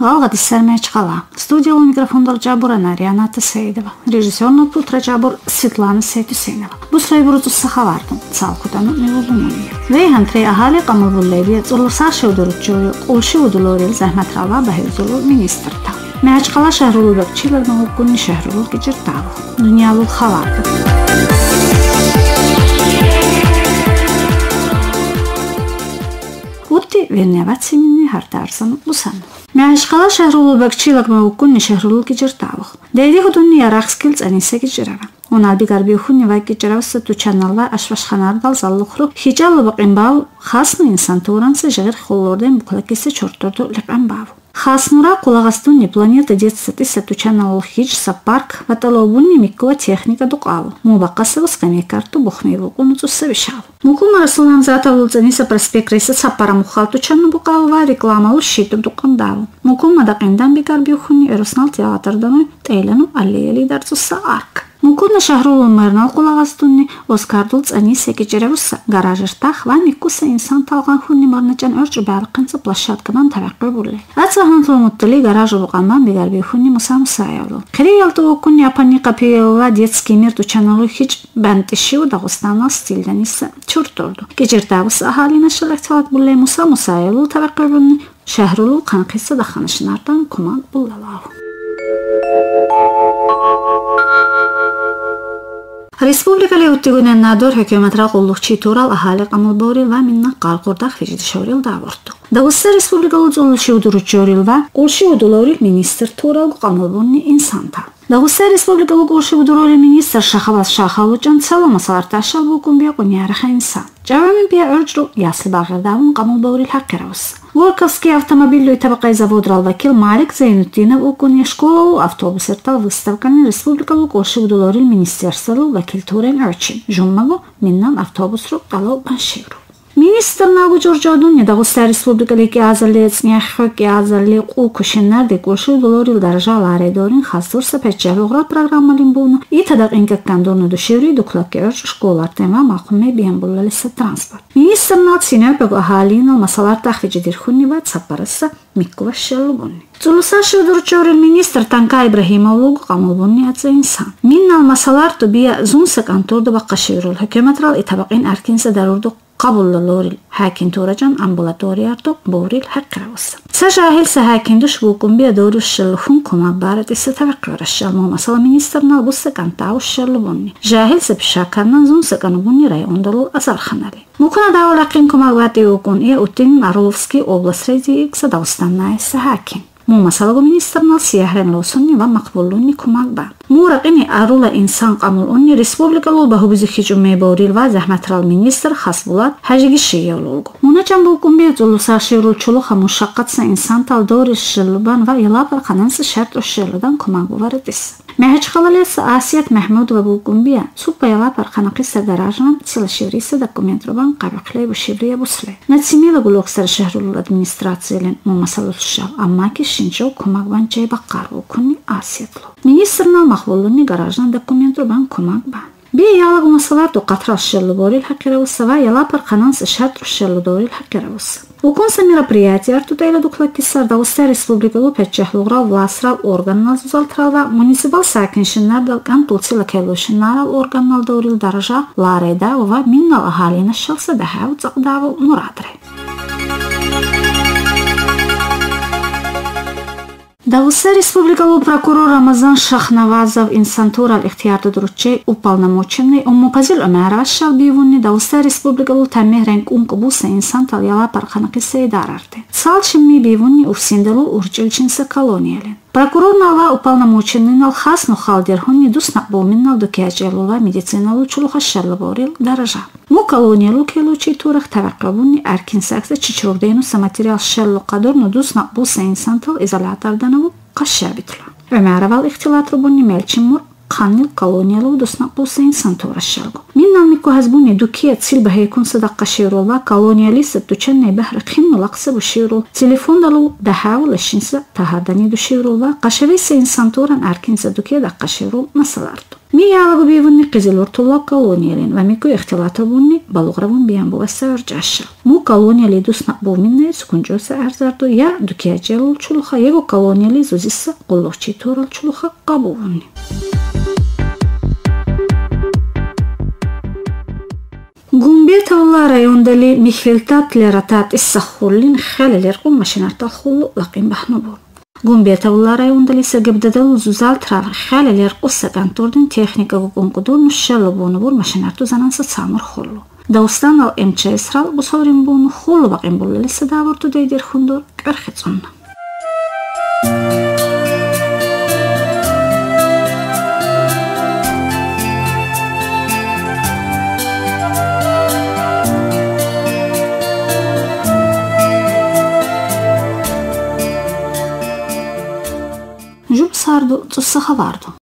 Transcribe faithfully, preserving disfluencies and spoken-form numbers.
Алгат иссермеч кала. Студия микрофондор Жабурана Рианата Сейдова. Режиссерна Путра Жабур Светлана Сейтусенова. Буслай бурутус сахавартун. Цалкутану милулумуния. Вейхан три ахали камулбуллебия цулурсаши удуруччуyu qulshi uduloril zahmatrava bahizulu ministrta. Мәчкала шахрулу бакчилар ногукунни шахрулу кичиртаву. Дунялу хаварду. Утти верняватсимини хартарсану лусану. Мәчкала шахрулу бакчилар ногукунни шахрулу кичиртаву. Дейди худунни ярахскил цанисе кичирава. Уналби гарбиухунни вайки чиравса тучаналла ашвашханардал заллухру хижалу бақимбау хасну инсан туранса жагир холлорден буклакисе чорторду лиқамбау. Хаснура кулагастунни планета детства тучаналу хиж сапарк ваталобунни миккова техника дуқаву. Мубаққасаву скамейкарту бухмеву кунуцуса вишаву. Мукума Расулан затавлу цаниса проспект рейса сапара мухал тучану буқаву ва рекламалу шиту дуқандаву. Мукума дақиндан би гарбиухунни эруснал театрдану тейлену аллеяли дарцуса арк. Мукуна шахрулу мэрнал кулагастунни оскардул цанисе кичеревуса гаражыртах ва миккуса инсан талган хунни марначан өрчу барқынса площадкадан таваққы булли. Ацахантлу муттали гаражу буқандан бигарби хунни муса мусаявлу. Қири ялту окунни апанни қапиева детский мир тучаналу хич бантишиу дағустанал стилданиса чурторду. Кичертавуса ахалина шалахталат булли муса мусаявлу таваққы булни шахрулу қанқиса даханышнардан кумак буллалаву. Республикали уттигунен надор хөкөмөтра коллукчи турал ахали камылборил ва минна калкурдах фижидишорил даворту. Дагуста республикалу золуши удуручорил ва курши удулорил министр турал камылбонни инсанта. Дагуста республикалу курши удурорил министр Шахабас Шахалучан цела масаларташал букумбия куньяраха инсан. Жавамин бия örjru ясли багырдавун камылборил хаккеравус. Волковский автомобильный табакай заводрал вакил Малик Зайнутдинов окуни школу автобусертал выставканы республикалу курши удулорил министерстволу вакил турен örчин. Жуммагу миннан автобусру талау баншевру. Министр нагу Жоржадун Дагуста республикали ки азалец няхо ки азали ку кушинар де курши удулорил даража ларедорин хасурса печевогра программалин буну и тадак инкаккандону душеври дуклаки örч школар тема махуме биенбуллалиса транспорт. Министр над синепего ахалина масалар тахвиджидир хунни ва цапараса миккува шеллубунни. Цулусаши удурчорил министр Танка Ибрахимовлугу камылбунни атса инсан. Миннал масалар тубия зунсак антурду баққашеврул хөкөмөтрал итабақин аркинса дарурду قبول هاكين تورجان أمبولاتوريارتو بوريل هكراوس. سجاهل سهاكين دوش بوكم بيدورو الشلخون كما بارد استتفقر الشلمو مثلا منيسترنا بوسا كانتاو الشلبوني. جاهل سبشاكرنا زون سكانبوني راي اندلو أزار خنالي. ممكن داو لقين كما واتي وكون إيه أوتين ماروفسكي أوبلاس ريزي إكسا داوستان سهاكين. مو مسألة منيسترنا سياحرين لوسوني ومقبولوني كماك بان. مو رقيني أرولا إنسان قاملوني ريسبوبليكالو بهو بزيخيجو ميبوريل وزحمترال منيستر خاصبولات هاجيجي شيولولغو. مونا بوكم بيزولو ساشيرول چلوخا مشاقاتسا إنسان تال دور الشلبان و يلابر قنانس شرط الشلدان كماك بواردس. مهج خلاليس آسيات محمود و بوكم بيا سوبا يلابر قناقيسا دراجان سيلا شيريسا داكومنتروبان قابقلي وشيريا بوسلي. نتسيميلا قلوكسر شهرولو الادمنستراتسيلين مو مسألة الشال أماكي شنجو كماك بان جاي بقار وكوني آسياتلو. Министрна махволунни гараждан документу бан кумак бан. Би ялагу масаларту қатрал шеллу борил хакеравуса ва ялапар қананса шартру шеллу дорил хакеравуса. Уконса мероприятия артутайла дуклакисар Дагуста республикалу печчахлуграл власрал органнал зузалтрал ва муниципал сакиншиннар далкан тулсила келушиннарал органнал дорил даража лареда ва миннал ахалина шалса дахау цақдаву мурадре. Дагуста республикалу прокурор Рамазан Шахнавазов инсантурал ихтиярду дручей уполномоченный Уммупазил Омарова шалбивунни Дагуста республикалу таммех ренг ункубуса инсантал яла парханакиса идарарте. Салчимми бивунни урсинделу урчилчинса колониялен. Прокурор нала уполномоченный нал хасну халдерхунни дуснак болминнал дукячелула медициналу чулуха шалборил даража. Му колониялу келучи турах таваққабунни аркинсакса чичурденуса материал шаллу қадурну дуснак буса инсантал изоляторданаву қашшабитла. Омаровал ихтилатрубунни мелчимур qannil koloniyalı udusnaq bolsa insan to'rashshalgu. Minnal miku hazbuni dukiya tsil bahayekun sadaqqa shirul va koloniyalista duchanne bahri qinnu laqsa bu shirul. Telefondalu dahawla shinsa tahadani du shirul va qashavisa insan to'ran arkinsa dukiya daqqa shirul masalardu. Mi yalagu bivunni qizilur tullab koloniyalin va miku ixtilata bunni balugravun biyan bu vasa urjashshal. Mu koloniyali dusnaq bu minne sukunjosa arzardu ya dukiya jelul chulxa yego koloniyali zuzissa qulluqchi to'ral chulxa qabuvunni. Gumbiyatavla rayondali mihveltatlerratat issahhullin xalaler qummashinartal xullu laqin bahnubur. Gumbiyatavla rayondali sagabdadal zuzaltrar xalaler qussagantordan texnika gugunqudur nushshalubunu bur mashinartu zanansa samur xullu. Daustan al em ç esral bu sovrin bunu xullu baqin bullali sadavortu deydir xundur qarxitsonna. Jul sardu tsussa havardu.